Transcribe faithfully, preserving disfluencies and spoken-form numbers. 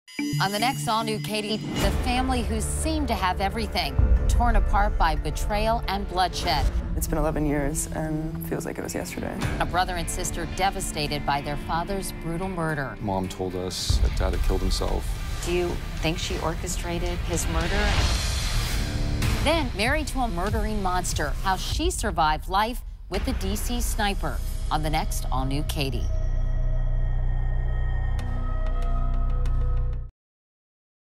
On the next all-new Katie, the family who seemed to have everything torn apart by betrayal and bloodshed. It's been eleven years and feels like it was yesterday. A brother and sister devastated by their father's brutal murder. Mom told us that Dad had killed himself. Do you think she orchestrated his murder? Then, married to a murdering monster, how she survived life with the D C sniper on the next all-new Katie.